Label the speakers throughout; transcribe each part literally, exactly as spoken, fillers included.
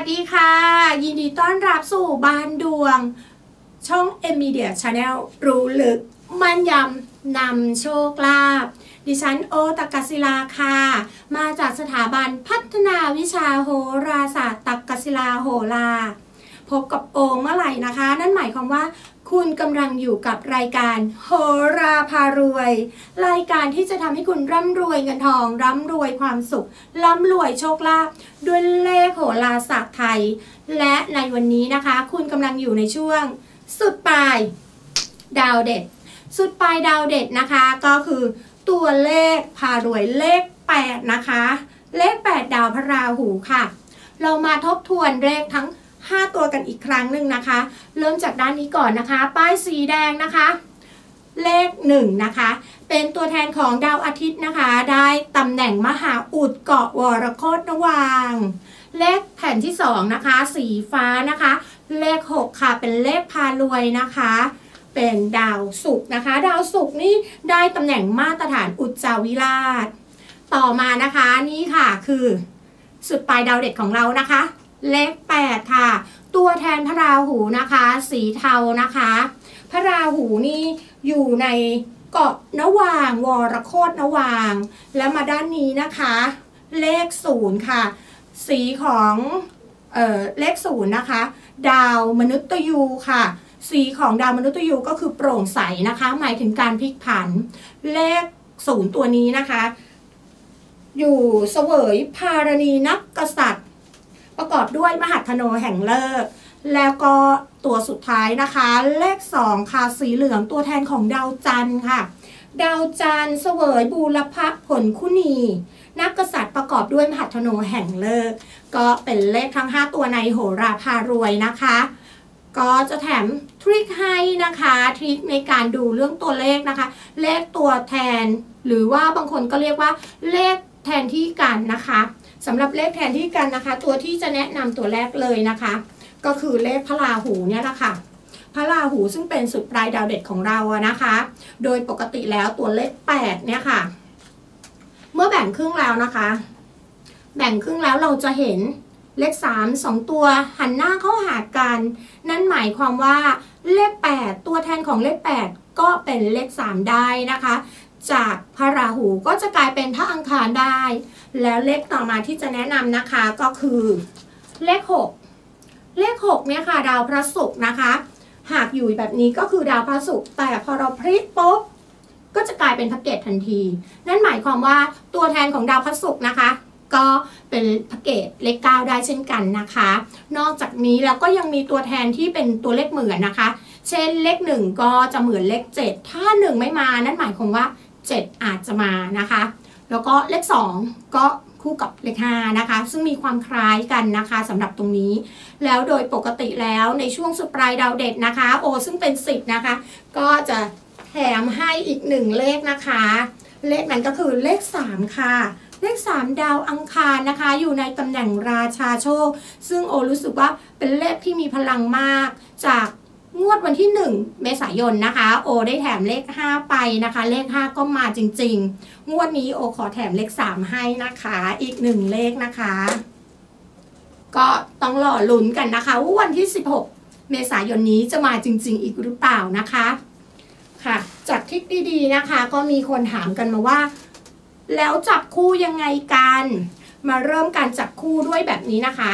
Speaker 1: ดีค่ะยินดีต้อนรับสู่บ้านดวงช่อง เอ็ม Media Channel รู้ลึกมั่นยำนำโชคลาภดิฉันโอตักกศิลาค่ะมาจากสถาบันพัฒนาวิชาโหราศาสตร์ตักกศิลาโหราพบกับโอเมื่อไหร่นะคะนั่นหมายความว่าคุณกำลังอยู่กับรายการโหราพารวยรายการที่จะทำให้คุณร่ำรวยเงินทองร่ำรวยความสุขร่ำรวยโชคลาภด้วยเลขโหราศาสตร์ไทยและในวันนี้นะคะคุณกำลังอยู่ในช่วงสุดปลายดาวเด็ดสุดปลายดาวเด็ดนะคะก็คือตัวเลขพารวยเลขแปดนะคะเลขแปดดาวพระราหูค่ะเรามาทบทวนเลขทั้งห้าตัวกันอีกครั้งหนึ่งนะคะเริ่มจากด้านนี้ก่อนนะคะป้ายสีแดงนะคะเลขหนึ่งนะคะเป็นตัวแทนของดาวอาทิตย์นะคะได้ตำแหน่งมหาอุดเกาะวรโคตรวางเลขแผ่นที่สองนะคะสีฟ้านะคะเลขหกค่ะเป็นเลขพารวยนะคะเป็นดาวศุกร์นะคะดาวศุกร์นี่ได้ตำแหน่งมาตรฐานอุจจาวิราชต่อมานะคะนี่ค่ะคือสุดปลายดาวเด็ดของเรานะคะเลขแปดค่ะตัวแทนพระราหูนะคะสีเทานะคะพระราหูนี่อยู่ในเกาะนวางวรโคตรนวางแล้วมาด้านนี้นะคะเลขศูนย์ค่ะสีของเอ่อเลขศูนย์นะคะดาวมนุษย์ยูค่ะสีของดาวมนุษย์ยูก็คือโปร่งใสนะคะหมายถึงการพลิกผันเลขศูนย์ตัวนี้นะคะอยู่เสวยภารณีนักกษัตริย์ประกอบด้วยมหัทโนแห่งเลิกแล้วก็ตัวสุดท้ายนะคะเลขสองค่ะสีเหลืองตัวแทนของดาวจันทร์ค่ะดาวจันทร์เสวยบูรพผลคุณีนักกษัตริย์ประกอบด้วยมหัทโนแห่งเลิกก็เป็นเลขทั้งห้าตัวในโหราพารวยนะคะก็จะแถมทริคให้นะคะทริคในการดูเรื่องตัวเลขนะคะเลขตัวแทนหรือว่าบางคนก็เรียกว่าเลขแทนที่กันนะคะสำหรับเลขแทนที่กันนะคะตัวที่จะแนะนำตัวแรกเลยนะคะก็คือเลขพระราหูเนี่ยแหละค่ะพระราหูซึ่งเป็นสุดปลายดาวเด็ดของเราอะนะคะโดยปกติแล้วตัวเลขแปดเนี่ยค่ะเมื่อแบ่งครึ่งแล้วนะคะแบ่งครึ่งแล้วเราจะเห็นเลขสามสองตัวหันหน้าเข้าหากันนั่นหมายความว่าเลขแปดตัวแทนของเลขแปดก็เป็นเลขสามได้นะคะจากพระราหูก็จะกลายเป็นพระอังคารได้แล้วเลขต่อมาที่จะแนะนำนะคะก็คือเลขหกเลขหกเนี่ยค่ะดาวพระศุกร์นะคะหากอยู่แบบนี้ก็คือดาวพระศุกร์แต่พอเราพลิกปุ๊บก็จะกลายเป็นพระเกตทันทีนั่นหมายความว่าตัวแทนของดาวพระศุกร์นะคะก็เป็นพระเกตเลขเก้าได้เช่นกันนะคะนอกจากนี้แล้วก็ยังมีตัวแทนที่เป็นตัวเลขเหมือนนะคะเช่นเลขหนึ่งก็จะเหมือนเลขเจ็ดถ้าหนึ่งไม่มานั่นหมายความว่าเจ็ดอาจจะมานะคะแล้วก็เลขสองก็คู่กับเลขห้านะคะซึ่งมีความคล้ายกันนะคะสำหรับตรงนี้แล้วโดยปกติแล้วในช่วงสุดปลายดาวเด็ดนะคะโอซึ่งเป็นสิบนะคะก็จะแถมให้อีกหนึ่งเลขนะคะเลขนั้นก็คือเลขสามค่ะเลขสามดาวอังคารนะคะอยู่ในตำแหน่งราชาโชคซึ่งโอรู้สึกว่าเป็นเลขที่มีพลังมากจากงวดวันที่หนึ่งเมษายนนะคะโอได้แถมเลขห้าไปนะคะเลขห้าก็มาจริงๆงวดนี้โอขอแถมเลขสามให้นะคะอีกหนึ่งเลขนะคะก็ต้องรอลุ้นกันนะคะว่าวันที่สิบหกเมษายนนี้จะมาจริงๆอีกหรือเปล่านะคะค่ะจากทริคดีๆนะคะก็มีคนถามกันมาว่าแล้วจับคู่ยังไงกันมาเริ่มการจับคู่ด้วยแบบนี้นะคะ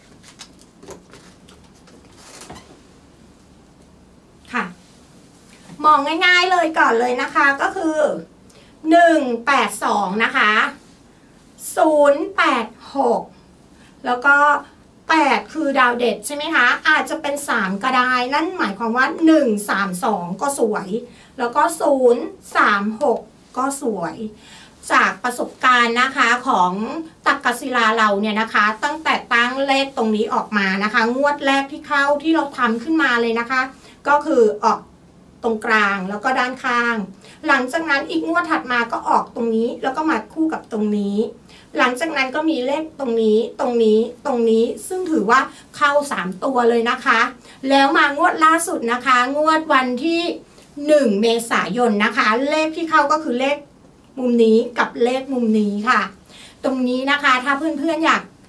Speaker 1: ค่ะมองง่ายๆเลยก่อนเลยนะคะก็คือหนึ่งแปดสองนะคะศูนย์แปดหกแล้วก็แปดคือดาวเด็ดใช่ไหมคะอาจจะเป็นสามก็ได้นั่นหมายความว่าหนึ่งสามสองก็สวยแล้วก็ศูนย์สามหกก็สวยจากประสบการณ์นะคะของตักกศิลาเราเนี่ยนะคะตั้งแต่ตั้งเลขตรงนี้ออกมานะคะงวดแรกที่เข้าที่เราทำขึ้นมาเลยนะคะก็คือออกตรงกลางแล้วก็ด้านข้างหลังจากนั้นอีกงวดถัดมาก็ออกตรงนี้แล้วก็มาคู่กับตรงนี้หลังจากนั้นก็มีเลขตรงนี้ตรงนี้ตรงนี้ซึ่งถือว่าเข้าสามตัวเลยนะคะแล้วมางวดล่าสุดนะคะงวดวันที่หนึ่งเมษายนนะคะเลขที่เข้าก็คือเลขมุมนี้กับเลขมุมนี้ค่ะตรงนี้นะคะถ้าเพื่อนๆอยาก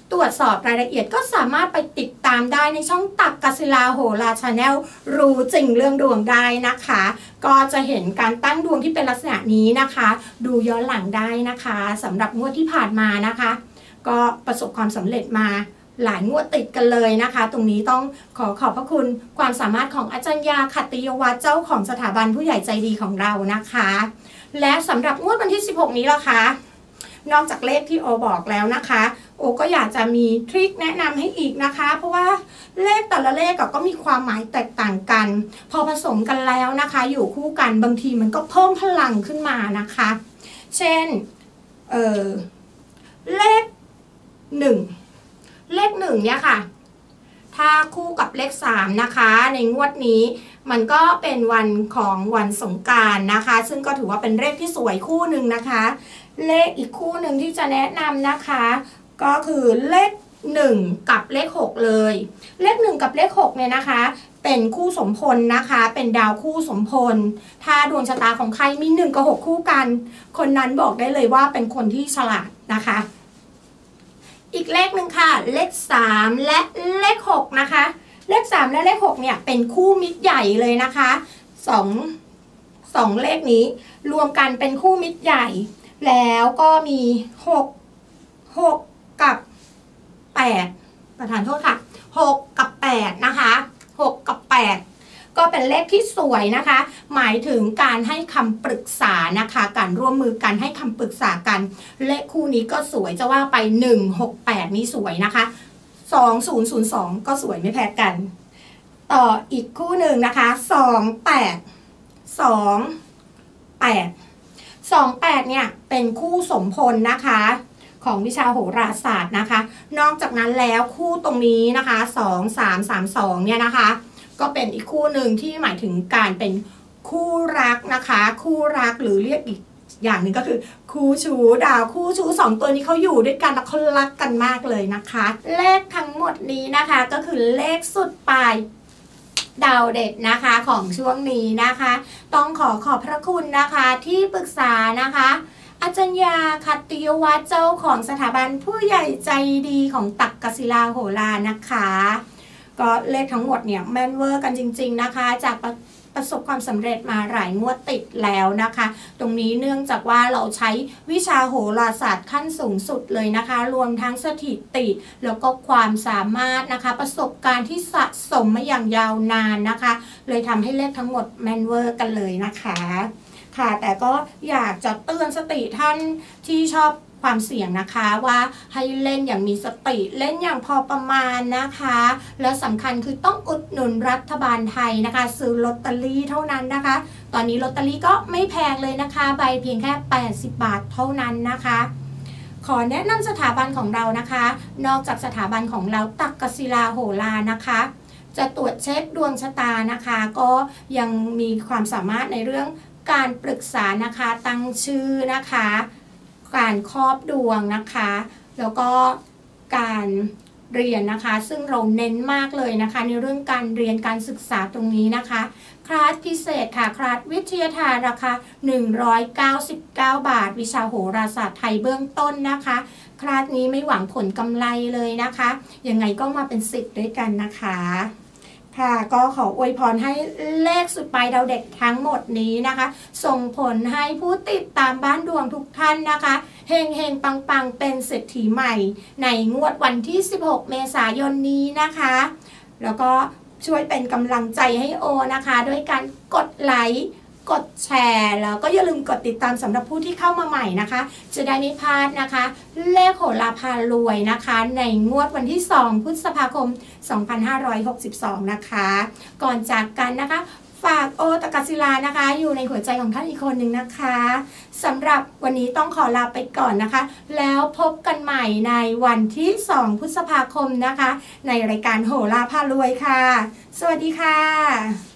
Speaker 1: ตรวจสอบรายละเอียดก็สามารถไปติดตามได้ในช่องตักกศิลาโหราชาแนลรู้จริงเรื่องดวงได้นะคะก็จะเห็นการตั้งดวงที่เป็นลักษณะนี้นะคะดูย้อนหลังได้นะคะสำหรับงวดที่ผ่านมานะคะก็ประสบความสำเร็จมาหลายงวดติดกันเลยนะคะตรงนี้ต้องขอขอบพระคุณความสามารถของอาจารย์ยาขัตติยวัฒน์เจ้าของสถาบันผู้ใหญ่ใจดีของเรานะคะและสำหรับงวดวันที่สิบหกนี้ล่ะคะนอกจากเลขที่โอบอกแล้วนะคะโอก็อยากจะมีทริคแนะนำให้อีกนะคะเพราะว่าเลขแต่ละเลขก็มีความหมายแตกต่างกันพอผสมกันแล้วนะคะอยู่คู่กันบางทีมันก็เพิ่มพลังขึ้นมานะคะเช่นเออเลขหนึ่งเลขหนึ่งเนี่ยค่ะถ้าคู่กับเลขสามนะคะในงวดนี้มันก็เป็นวันของวันสงกรานต์นะคะซึ่งก็ถือว่าเป็นเลขที่สวยคู่หนึ่งนะคะเลขอีกคู่หนึ่งที่จะแนะนำนะคะก็คือเลขหนึ่งกับเลขหกเลยเลขหนึ่งกับเลขหกเนี่ยนะคะเป็นคู่สมพลนะคะเป็นดาวคู่สมพลถ้าดวงชะตาของใครมีหนึ่งกับหกคู่กันคนนั้นบอกได้เลยว่าเป็นคนที่ฉลาดนะคะอีกเลขหนึ่งค่ะเลขสามและเลขหกนะคะเลขสามและเลขหกเนี่ยเป็นคู่มิตรใหญ่เลยนะคะสองสองเลขนี้รวมกันเป็นคู่มิตรใหญ่แล้วก็มีหก หกกับแปดประธานโทษค่ะหกกับแปดนะคะหกกับแปดก็เป็นเลขที่สวยนะคะหมายถึงการให้คำปรึกษานะคะการร่วมมือกันให้คำปรึกษากันเลขคู่นี้ก็สวยจะว่าไปหนึ่ง หก แปดนี้สวยนะคะสอง ศูนย์ ศูนย์ สองก็สวยไม่แพ้กันต่ออีกคู่หนึ่งนะคะสอง แปด สอง แปด สอง แปดเนี่ยเป็นคู่สมพลนะคะของวิชาโหราศาสตร์นะคะนอกจากนั้นแล้วคู่ตรงนี้นะคะสอง สาม สาม สองเนี่ยนะคะก็เป็นอีกคู่หนึ่งที่หมายถึงการเป็นคู่รักนะคะคู่รักหรือเรียกอีกอย่างหนึ่งก็คือคู่ชู้ดาวคู่ชู้สองตัวนี้เขาอยู่ด้วยกันแล้วเขารักกันมากเลยนะคะเลขทั้งหมดนี้นะคะก็คือเลขสุดปลายดาวเด็ดนะคะของช่วงนี้นะคะต้องขอขอบพระคุณนะคะที่ปรึกษานะคะอาจารย์ยาขัตติยวัฒน์เจ้าของสถาบันผู้ใหญ่ใจดีของตักกศิลาโหรานะคะก็เลขทั้งหมดเนี่ยแม่นเวอร์กันจริงๆนะคะจากประประสบความสำเร็จมาหลายงวดติดแล้วนะคะตรงนี้เนื่องจากว่าเราใช้วิชาโหราศาสตร์ขั้นสูงสุดเลยนะคะรวมทั้งสถิติแล้วก็ความสามารถนะคะประสบการณ์ที่สะสมมาอย่างยาวนานนะคะเลยทำให้เลขทั้งหมดแม่นเวอร์กันเลยนะคะค่ะแต่ก็อยากจะเตือนสติท่านที่ชอบความเสี่ยงนะคะว่าให้เล่นอย่างมีสติเล่นอย่างพอประมาณนะคะและสำคัญคือต้องอุดหนุนรัฐบาลไทยนะคะซื้อลอตเตอรี่เท่านั้นนะคะตอนนี้ลอตเตอรี่ก็ไม่แพงเลยนะคะใบเพียงแค่แปดสิบบาทเท่านั้นนะคะขอแนะนำสถาบันของเรานะคะนอกจากสถาบันของเราตักกศิลาโหรานะคะจะตรวจเช็คดวงชะตานะคะก็ยังมีความสามารถในเรื่องการปรึกษานะคะตั้งชื่อนะคะการครอบดวงนะคะแล้วก็การเรียนนะคะซึ่งเราเน้นมากเลยนะคะในเรื่องการเรียนการศึกษาตรงนี้นะคะคลาสพิเศษค่ะคลาสวิทยาศาสตร์ราคาหนึ่งร้อยเก้าสิบเก้าบาทวิชาโหราศาสตร์ไทยเบื้องต้นนะคะคลาสนี้ไม่หวังผลกำไรเลยนะคะยังไงก็มาเป็นสิทธิ์ด้วยกันนะคะค่ะก็ขออวยพรให้เลขสุดปลายดาวเด็กทั้งหมดนี้นะคะส่งผลให้ผู้ติดตามบ้านดวงทุกท่านนะคะเฮงเฮงปังปังเป็นเศรษฐีใหม่ในงวดวันที่สิบหกเมษายนนี้นะคะแล้วก็ช่วยเป็นกำลังใจให้โอนะคะด้วยการกดไลค์กดแชร์แล้วก็อย่าลืมกดติดตามสำหรับผู้ที่เข้ามาใหม่นะคะจะได้ไม่พลาดนะคะเลขโหราพารวยนะคะในงวดวันที่สองพฤษภาคมสองพันห้าร้อยหกสิบสองนะคะก่อนจากกันนะคะฝากโอตกศิลานะคะอยู่ในหัวใจของท่านอีกคนหนึ่งนะคะสำหรับวันนี้ต้องขอลาไปก่อนนะคะแล้วพบกันใหม่ในวันที่สองพฤษภาคมนะคะในรายการโหราพารวยค่ะสวัสดีค่ะ